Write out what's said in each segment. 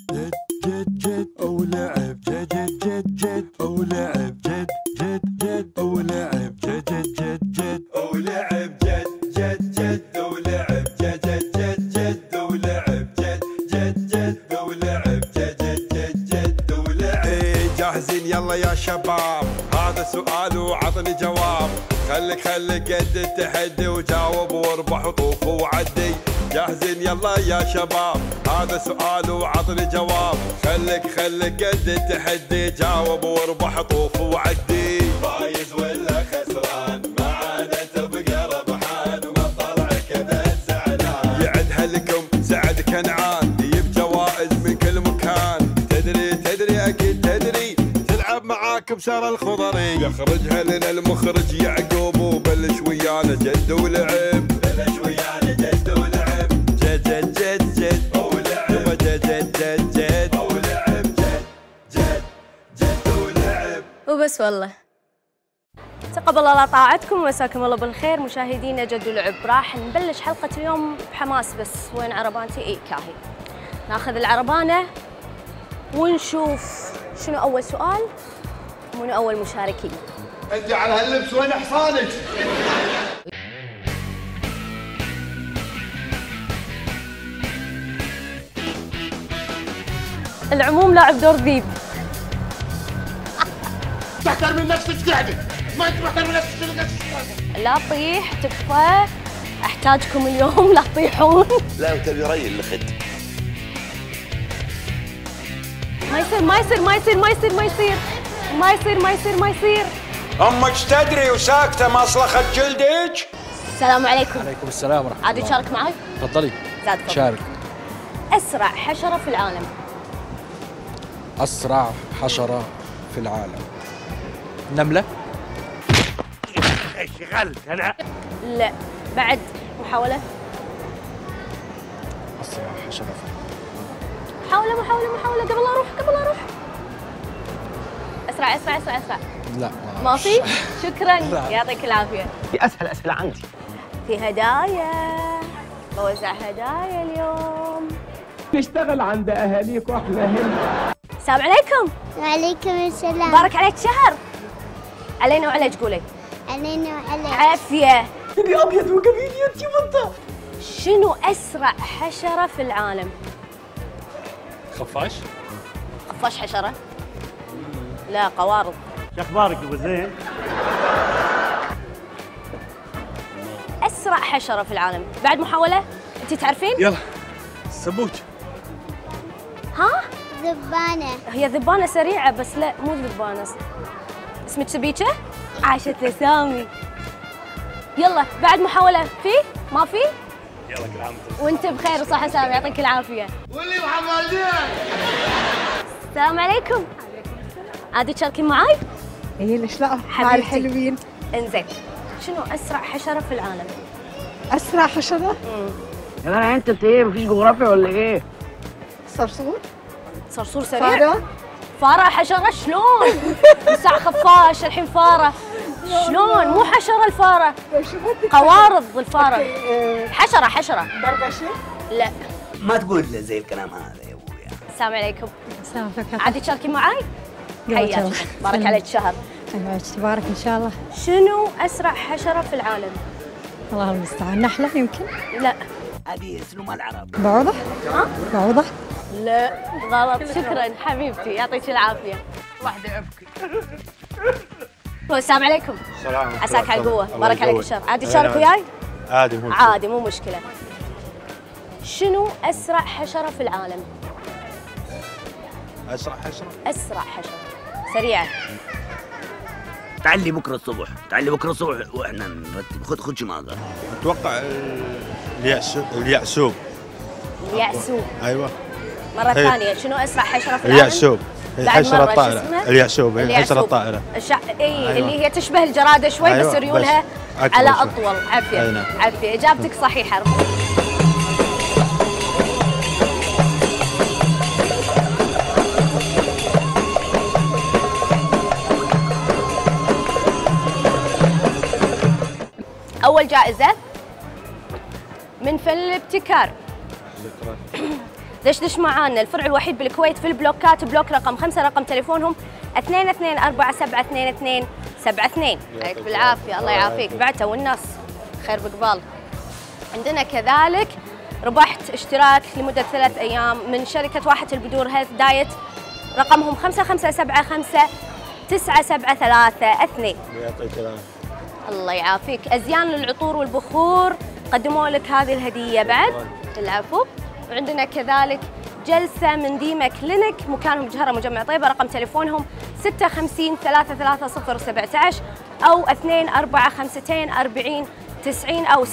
جد جد جد أو لعب جد جد جد أو لعب جد جد جد أو لعب جد جد جد أو لعب جد جد جد أو لعب جد جد جد أو لعب جد جد جد أو لعب جد جد جد أو لعب. جاهزين يلا يا شباب، هذا سؤال وعطني جواب. خليك قد التحدي وجاوب واربح وطوف وعدي. جاهزين يلا يا شباب، هذا سؤال وعطني جواب. خليك قد التحدي، جاوب واربح طوف وعدي. فايز ولا خسران معانا تبقى ربحان، وما طلع كذا زعلان. يعدها لكم سعد كنعان، يجيب جوائز من كل مكان. تدري اكيد تدري، تلعب معاك بشار الخضري. يخرجها لنا المخرج يعقوب، وبلش ويانا جد ولعب. بلش ويانا جد ولعب جد جد جد جد أو لعب جد جد جد جد أو لعب جد جد جد ولعب. وبس والله. تقبل الله طاعتكم ومساكم الله بالخير مشاهدينا جد ولعب. راح نبلش حلقة اليوم بحماس، بس وين عربانتي؟ اي كاهي. ناخذ العربانة ونشوف شنو أول سؤال ومنو أول مشاركين. انت على هاللبس وين حصانك؟ العموم لاعب دور ذيب. تحترم من نفسك قاعدة، ما انت محترم من نفسك. لا تطيح تكفى، احتاجكم اليوم لا تطيحون. لا وتبي ري اللي خد. ما يصير ما يصير ما يصير ما يصير ما يصير ما يصير ما يصير ما يصير. امك تدري وساكته مصلخه جلدك. السلام عليكم. عليكم السلام ورحمة الله. عادي تشارك معي؟ تفضلي. زاد فضل. شارك. أسرع حشرة في العالم. أسرع حشرة في العالم. نملة. شغلت انا. لا بعد محاولة. أسرع حشرة في محاولة قبل لا أروح. أسرع. لا ما في؟ شكرا يعطيك العافية. اسهل اسئله عندي. في هدايا، بوزع هدايا اليوم. نشتغل عند اهاليك واحنا هنا. السلام عليكم. وعليكم السلام. بارك عليك شهر. علينا وعليك قولي. علينا وعليك. عافية. اني ابيض وقبيل انتي وانت. شنو أسرع حشرة في العالم؟ خفاش. خفاش حشرة؟ لا قوارض. شو اخبارك ابو زين؟ أسرع حشرة في العالم. بعد محاولة؟ أنت تعرفين؟ يلا. السبوج. ها؟ ذبانة. هي ذبانة سريعة بس لا مو ذبانة. اسمك سبيكة؟ عاشت لسامي. يلا بعد محاولة. في؟ ما في؟ يلا كل عام وانت بخير وصحة سلامة يعطيك العافية. واللي محمدين. السلام عليكم. عادي تشاركين معاي؟ ايه ليش لا؟ حبيبتي. الحلوين. انزين. شنو أسرع حشرة في العالم؟ اسرع حشرة؟ يا جماعه انت ايه مفيش جغرافيا ولا ايه؟ صرصور. صرصور سريع؟ فارة. فارة حشرة شلون؟ الساعة خفاش الحين فارة. شلون؟ مو حشرة الفارة. قوارض الفارة. حشرة. برغشة. لا. ما تقول زي الكلام هذا يا ابويا. السلام عليكم. السلام عليكم. عادي تشاركين معاي؟ حياك. بارك عليك شهر. تبارك ان شاء الله. شنو أسرع حشرة في العالم؟ الله المستعان. نحلة يمكن. لا. هذه اسلوب العرب. بعوضة. ها؟ بعوضة. لا غلط. شكرا حبيبتي يعطيك العافية. واحدة ابكي. السلام عليكم. السلام عساك على القوة. بارك عليك الشهر. عادي تشارك وياي؟ عادي مو مشكلة. شنو أسرع حشرة في العالم؟ اسرع حشره. أسرع حشرة سريعة. تعالي بكره الصبح واحنا نرتب. خذ شو ماذا. اتوقع اليعسوب. اليعسوب. ايوه. مرة ثانية شنو أسرع حشرة في العالم؟ اليعسوب. بعد الحشره مرة، شو الطائره. اسمها؟ اليعسوب الحشره الطائره. اي أيوة. اللي هي تشبه الجرادة شوي أيوة، بس ريولها بس أكبر على شوي. أطول. عافية. أي نعم. عافية. إجابتك صحيحة. أول جائزة من فن الابتكار. دش معانا الفرع الوحيد بالكويت في البلوكات، بلوك رقم 5، رقم تليفونهم 22477272. عليك بالعافية، الله يعافيك بعته والناس خير بقبال. عندنا كذلك ربحت اشتراك لمدة 3 أيام من شركة واحة البدور هيلث دايت، رقمهم 55759732. يعطيك العافية. الله يعافيك. أزيان للعطور والبخور قدموا لك هذه الهدية بعد. العفو. وعندنا كذلك جلسة من ديما كلينك، مكانهم بجهرة مجمع طيبة، رقم تليفونهم 56330017 أو 24524090 أو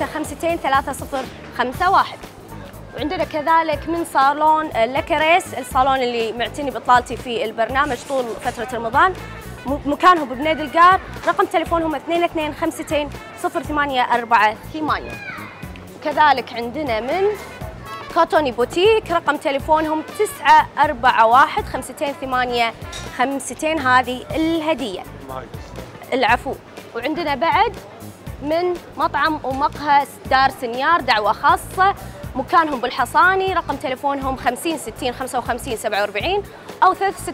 66523051. وعندنا كذلك من صالون لكريس، الصالون اللي معتني بإطلالتي في البرنامج طول فترة رمضان، مكانهم ببنيد القار، رقم تليفونهم 22520848. وكذلك عندنا من كوتوني بوتيك، رقم تليفونهم 941522852. هذه الهدية. العفو. وعندنا بعد من مطعم ومقهى دار سنيار، دعوة خاصة، مكانهم بالحصاني، رقم تليفونهم 50605547 أو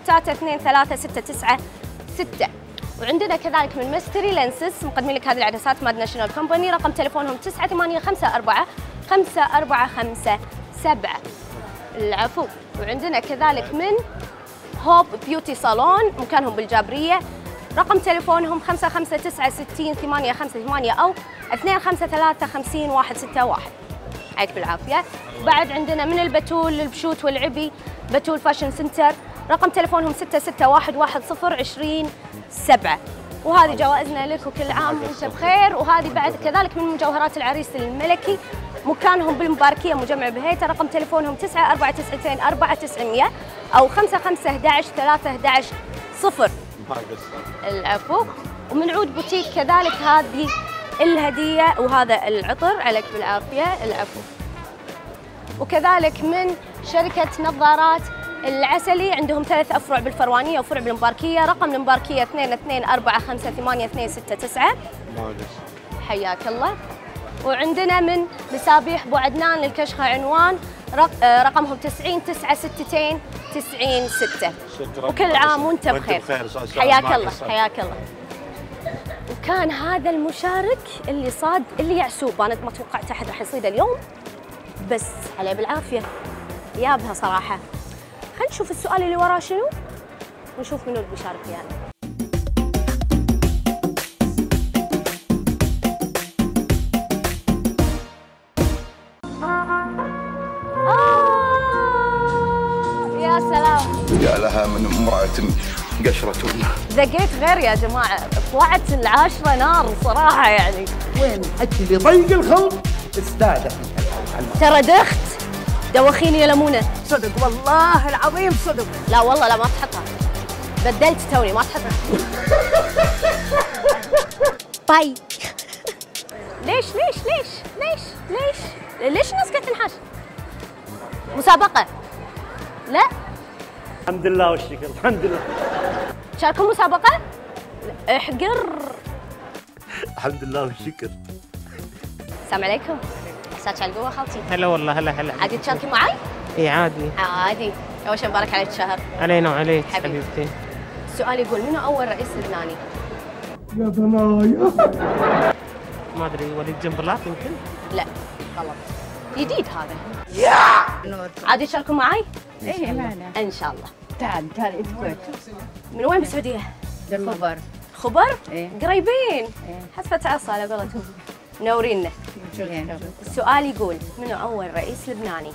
36233696. وعندنا كذلك من ميستري لينسز، مقدمين لك هذه العدسات ماد ناشونال كومباني، رقم تليفونهم 98545447. العفو. وعندنا كذلك من هوب بيوتي صالون، مكانهم بالجابرية، رقم تليفونهم 55966858 أو 25350161. عليك بالعافية. بعد عندنا من البتول للبشوت والعبي، بتول فاشن سنتر، رقم تليفونهم 66111207. وهذه جوائزنا لك وكل عام وانت بخير. وهذه بعد كذلك من مجوهرات العريس الملكي، مكانهم بالمباركية مجمع بهيته، رقم تليفونهم 94924900 أو 55113110. العفو. ومن عود بوتيك كذلك هذه الهدية وهذا العطر. عليك بالعافية. العفو. وكذلك من شركة نظارات العسلي، عندهم 3 أفرع بالفروانية وفرع بالمباركية، رقم المباركية 22455826. حياك الله. وعندنا من مسابيح بو عدنان للكشخة عنوان، رقمهم 90962996. وكل عام وانت بخير. حياك الله. حياك الله. وكان هذا المشارك اللي صاد اللي يعسوب، انا ما توقعت احد راح يصيده اليوم، بس عليه بالعافيه يابها صراحه. خلينا نشوف السؤال اللي وراه شنو ونشوف منو اللي بيشارك ويانا. يا سلام. يا لها من امرأة قشرة. ذقيت غير يا جماعة، طلعت العاشرة نار صراحة يعني. وين الحكي اللي ضيق الخلق استاذة. ترى دخت دوخيني يا لمونة. صدق والله العظيم صدق. لا والله لا ما تحطها، بدلت توني ما تحطها. باي. ليش ليش ليش ليش ليش ليش الناس قاعدة تنحاش؟ مسابقة؟ لا؟ الحمد لله والشكر. الحمد لله. شاركوا مسابقة؟ احقر. الحمد لله والشكر. السلام عليكم. مساك على القوة خالتي. هلا والله. هلا. عادي تشاركي معي؟ اي عادي. عادي. أول شيء مبارك عليك الشهر. علينا وعليك حبيبتي. السؤال يقول منو أول رئيس لبناني؟ يا ثنايا. ما ادري وليد جنبلاط يمكن؟ لا غلط. جديد هذا. عادي تشاركوا معي؟ ايه معنا ان شاء الله. تعال انت كويت. من وين بالسعوديه؟ خبر. خبر؟ ايه قريبين. ايه حسبة عصا على قولتهم. منورينا. السؤال يقول منو اول رئيس لبناني؟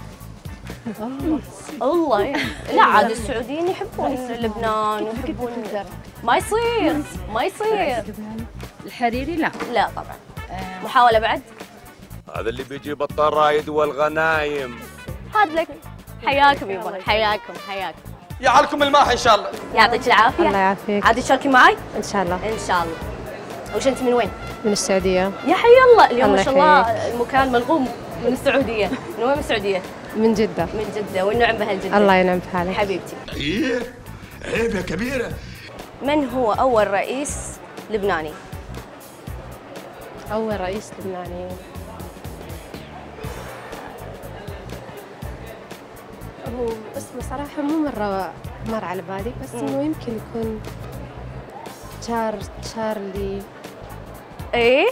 الله لا عاد السعوديين يحبون لبنان ويحبون. ما يصير ما يصير. الحريري لا. لا طبعا. محاولة بعد؟ هذا اللي بيجيب الطرايد والغنايم. هاد لك. حياكم يبا. حياكم. يعلكم الماح ان شاء الله. يعطيك العافية. الله يعافيك. عادي تشاركي معي؟ ان شاء الله. ان شاء الله. وش انت من وين؟ من السعودية. يا حي الله. اليوم الله ما شاء الله يحييك. المكان ملغوم من السعودية. من وين من السعودية؟ من جدة. من جدة والنعم بهالجدة. الله ينعم بحالك حبيبتي. ايه عيب يا كبيرة. من هو أول رئيس لبناني؟ أول رئيس لبناني هو اسمه صراحة مو مرة مر على بالي، بس إنه يمكن يكون تشارلي. إيه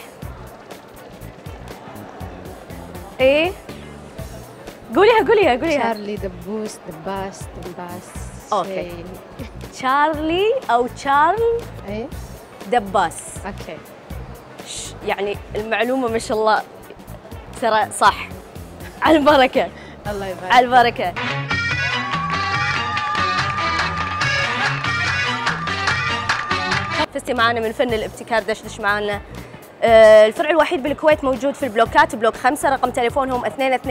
إيه قوليها تشارلي دباس. أوكي. تشارلي أو تشارل إيه دباس. أوكي. يعني المعلومة ما شاء الله ترى صح. على البركة. الله يبارك. على البركة. فزتي معانا من فن الابتكار، دشدش معانا. الفرع الوحيد بالكويت موجود في البلوكات، بلوك 5، رقم تليفونهم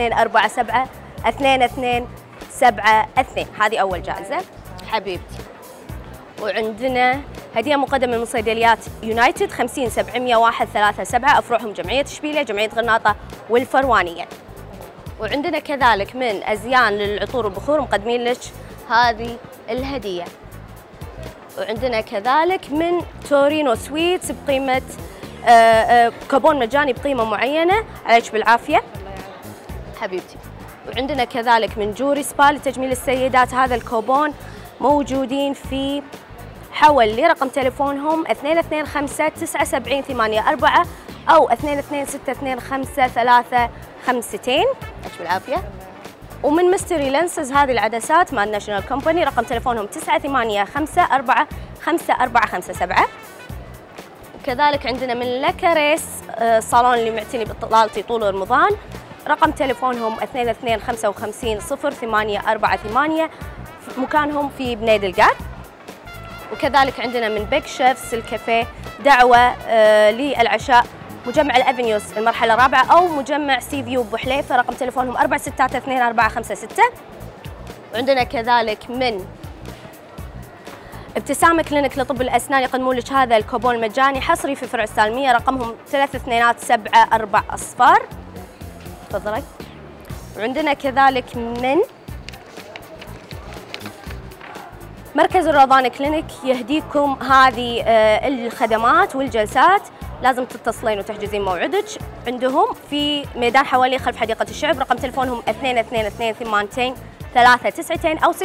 2247 هذه أول جائزة حبيبتي. وعندنا هدية مقدمة من صيدليات يونايتد 50-701-37، أفرعهم جمعية إشبيلية، جمعية غرناطة والفروانية. وعندنا كذلك من أزيان للعطور والبخور مقدمين لك هذه الهدية. وعندنا كذلك من تورينو سويتس بقيمة كوبون مجاني بقيمة معينة، عليك بالعافية حبيبتي. وعندنا كذلك من جوري سبا لتجميل السيدات، هذا الكوبون موجودين في حول لرقم تليفونهم 225-970-84 أو 226-255-352، عليك بالعافية. ومن ميستري لينسز هذه العدسات مال ناشونال كومباني، رقم تليفونهم 985-454-57. وكذلك عندنا من لكريس صالون اللي معتني بإطلالتي طول رمضان، رقم تليفونهم 2255-0848، مكانهم في بنيد القار. وكذلك عندنا من بيك شيفس الكافيه دعوة للعشاء، مجمع الأفنيوس المرحلة الرابعة أو مجمع سي فيو بحليفة، رقم تليفونهم 468-2456. وعندنا كذلك من ابتسامة كلينك لطب الأسنان يقدمون لك هذا الكوبون المجاني حصري في فرع السالمية، رقمهم 3274. تفضلي. وعندنا كذلك من مركز الروضان كلينك يهديكم هذه الخدمات والجلسات، لازم تتصلين وتحجزين موعدك عندهم في ميدان حوالي خلف حديقة الشعب، رقم تليفونهم 2222-392 أو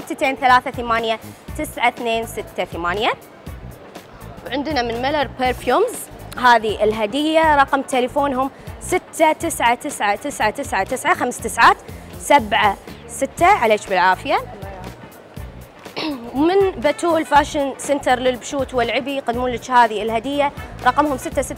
6238-9268. وعندنا من ميلر بيرفيومز هذه الهدية، رقم تليفونهم 699999 عليك بالعافية. ومن بتول فاشن سنتر للبشوت والعبي يقدمون لك هذه الهدية، رقمهم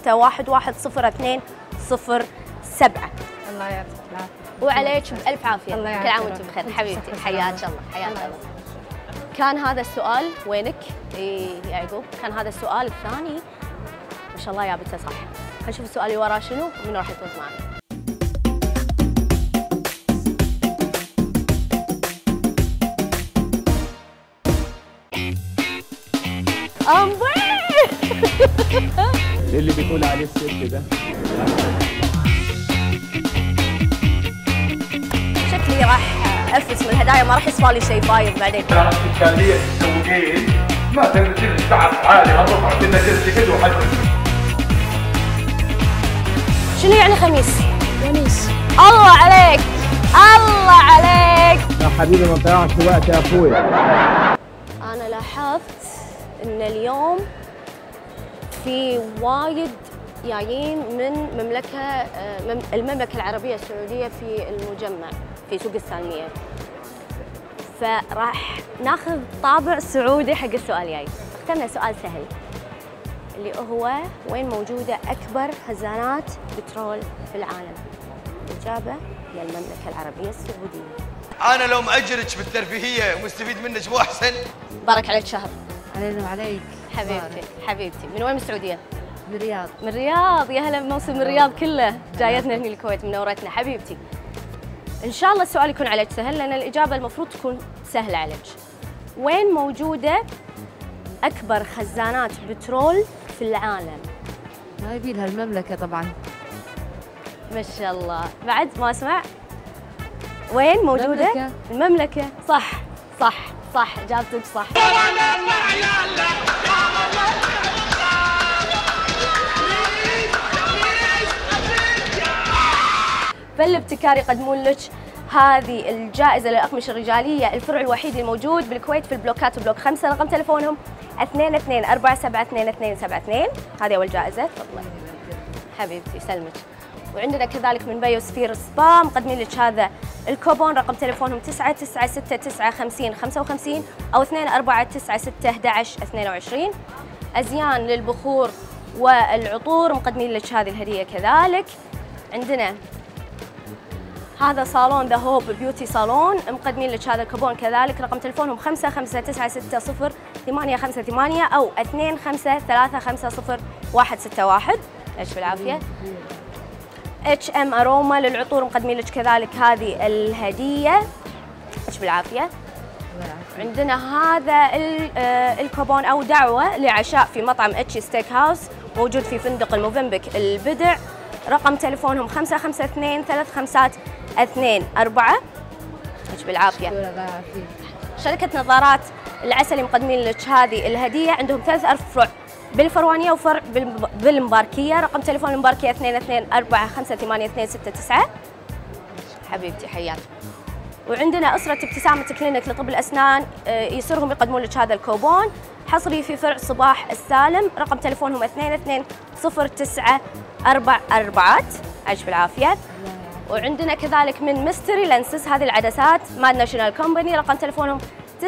6611-11007. الله يعطيك العافية. وعليك بألف عافية. الله كل عام وانتم بخير حبيبتي. حياك الله حياك الله. كان هذا السؤال وينك يا يعقوب؟ كان هذا السؤال الثاني ما شاء الله جابته صح. خلينا نشوف السؤال اللي وراه شنو ومن راح يفوز معنا. اللي بيقول عليه الست ده شكلي راح افلس من الهدايا، ما راح يصفى لي شيء فايض بعدين. الإشكالية تسوقين ما تنزل تعب عالي هالرفع كنا جلسي كده وحد. شنو يعني خميس؟ ونيس. الله عليك الله عليك يا حبيبي ما تضيعش وقت يا اخوي. انا لاحظت ان اليوم في وايد جايين من المملكة العربية السعودية في المجمع في سوق السالمية، فراح ناخذ طابع سعودي حق السؤال جاي. اخترنا سؤال سهل اللي هو وين موجودة أكبر خزانات بترول في العالم؟ الإجابة هي المملكة العربية السعودية. أنا لو مأجرك بالترفيهية ومستفيد منك مو أحسن؟ بارك عليك شهر. علينا وعليك. حبيبتي من وين من السعودية؟ من الرياض. من الرياض، يا هلا بموسم الرياض كله، جايتنا هنا الكويت منورتنا حبيبتي. إن شاء الله السؤال يكون عليك سهل لأن الإجابة المفروض تكون سهلة عليك. وين موجودة أكبر خزانات بترول في العالم؟ ما يبي لها المملكة طبعا. ما شاء الله، بعد ما أسمع. وين موجودة؟ المملكة. صح صح صح، إجابتك صح. فالابتكار يقدمون لك هذه الجائزة للأقمشة الرجالية، الفرع الوحيد الموجود بالكويت في البلوكات وبلوك 5. رقم تليفونهم 22472272. هذه أول جائزة. تفضلي حبيبتي يسلمك. وعندنا كذلك من بايوسفير سبا مقدمين لك هذا الكوبون. رقم تليفونهم 99695055 أو 24961122. أزيان للبخور والعطور مقدمين لك هذه الهدية كذلك. عندنا هذا صالون ذا هوب بيوتي صالون مقدمين لك هذا الكوبون كذلك. رقم تليفونهم 559660 أو 25350161. ايش بالعافية. HM أروما للعطور مقدمين لك كذلك هذه الهدية. ايش بالعافية. عندنا هذا الكوبون أو دعوة لعشاء في مطعم اتشي ستيك هاوس موجود في فندق الموفنبك البدع. رقم تليفونهم 55252524. ايش بالعافية. شركة نظارات العسلي مقدمين لك هذه الهدية. عندهم 3 أفرع بالفروانية وفرع بالمباركية. رقم تليفون المباركية 22455826. حبيبتي حياك. وعندنا أسرة ابتسامة كلينيك لطب الأسنان يسرهم يقدمون لك هذا الكوبون حصري في فرع صباح السالم. رقم تليفونهم 220944. عيش بالعافية. وعندنا كذلك من ميستري لانسز هذه العدسات ماد ناشونال كومباني. رقم تليفونهم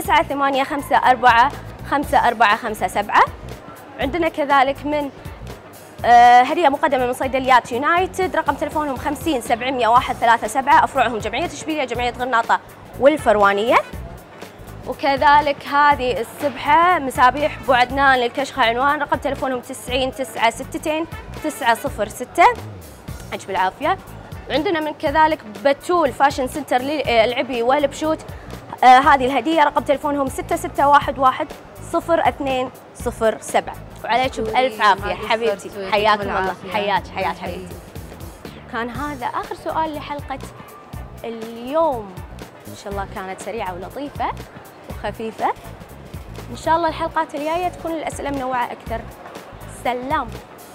98545457. عندنا كذلك من هدية مقدمة من صيدليات يونايتد. رقم تليفونهم 5070137 أفرعهم جمعية إشبيلية جمعية غرناطة والفروانية. وكذلك هذه السبحة مسابيح بو عدنان للكشخة عنوان. رقم تليفونهم 90962 عيش بالعافية. وعندنا من كذلك بتول فاشن سنتر للعبي والبشوت هذه الهدية. رقم تليفونهم 66110207. وعليكم بألف عافية حبيبتي. حياكم الله. حياك حبيبتي. كان هذا آخر سؤال لحلقة اليوم. إن شاء الله كانت سريعة ولطيفة وخفيفة. إن شاء الله الحلقات الجاية تكون الأسئلة منوعة أكثر. سلام.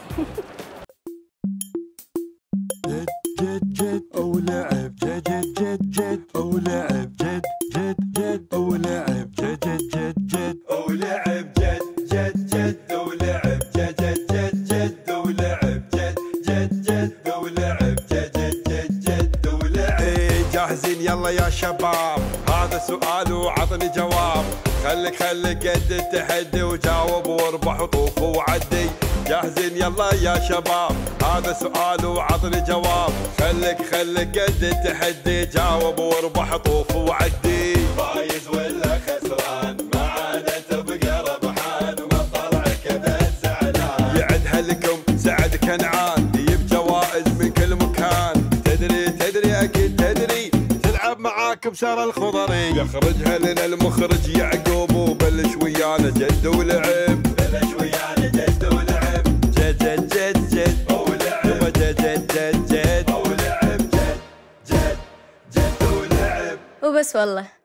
جد أو لعب جد أو لعب جد أو لعب جد أو لعب جد أو لعب جد أو لعب جد أو لعب جد أو لعب. جاهزين يلا يا شباب هذا سؤال وعطني جواب. خليك قد التحدي وجاوب واربح وطوف وعدي. جاهزين يلا يا شباب هذا سؤال وعطني جواب. خليك قد التحدي جاوب واربح طوف وعدي. فايز ولا خسران معانا تبقى ربحان وما طلعك ابد زعلان. يعدها لكم سعد كنعان يجيب جوائز من كل مكان. تدري اكيد تدري تلعب معاك بشار الخضري. يخرجها لنا المخرج يعقوب وبلش ويانا جد ولعب. بلش ويانا جد ولعب. جد أو لعب جد أو لعب جد أو لعب. وبس والله.